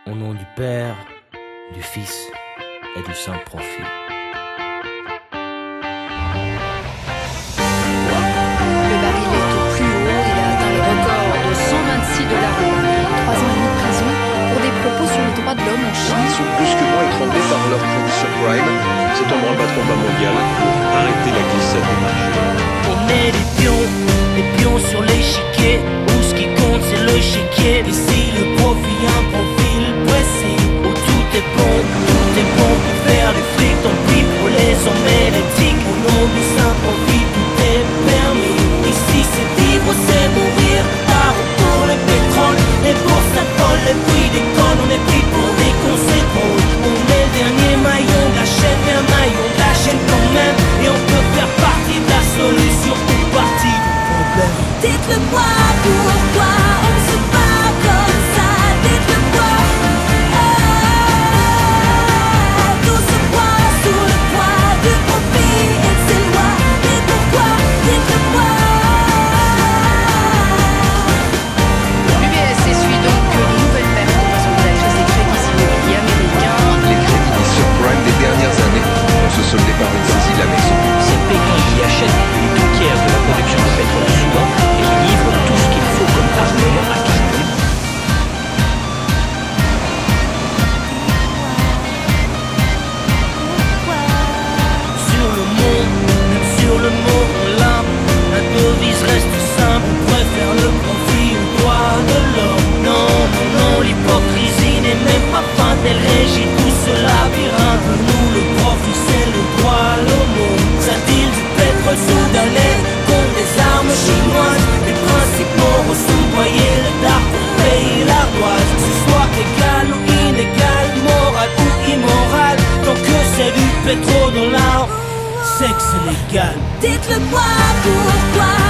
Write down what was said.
Au nom du Père, du Fils et du Saint-Profit. Le baril est au plus haut, il a atteint le record de 126 $ le baril. 3 ans et demi de prison pour des propos sur les droits de l'homme en Chine. Ils sont brusquement étranglés par leur produit subprime. C'est un branle-bas de combat mondial pour arrêter la glissade des marchés. On est des pions sur l'échiquier, où ce qui compte c'est le chéquier. Ici le profit, un profil pressé, où tout est bon pour faire des flics. Tant pis pour les hommes hérétiques, au nom du Saint-Profit tout est permis. Ici c'est vivre, c'est mourir, par pour le pétrole, et pour Saint-Paul, les bruits d'école. On est pris pour des conséquences, on est le dernier maillon de la chaîne, mais un maillon de la chaîne quand même. Et on peut faire partie de la solution ou partie du problème. Dites-le-moi pourquoi on se bat comme ça. Dites-le-moi. Tout se voit sous le poids du profit et de ses lois. Mais pourquoi? Dites-le-moi. L'UBS essuie donc une nouvelle perte en raison de la crise des crédits immobiliers américains. Les crédits des subprimes des dernières années vont se solder par une saisie de la maison. C'est Pékin qui achète les 2 tiers de la production de pétrole au Soudan et livre tout ce qu'il faut comme armée à Kiev. Sur le monde, même sur le monde, là, la devise reste simple. On préfère le profit au droit de l'homme. Non, non, non, l'hypocrisie n'est même pas feinte. Elle régit tout ce labyrinthe. Nous, le profit, c'est le droit à l'aumône. Ça deal du pétrole soudanais contre des armes chinoises. Les principes moraux sont noyés, le dark pour payer l'ardoise. Que ce soit égal ou inégal, moral ou immoral, tant que c'est du pétrodollar, c'est que c'est légal. Dites-le-moi pourquoi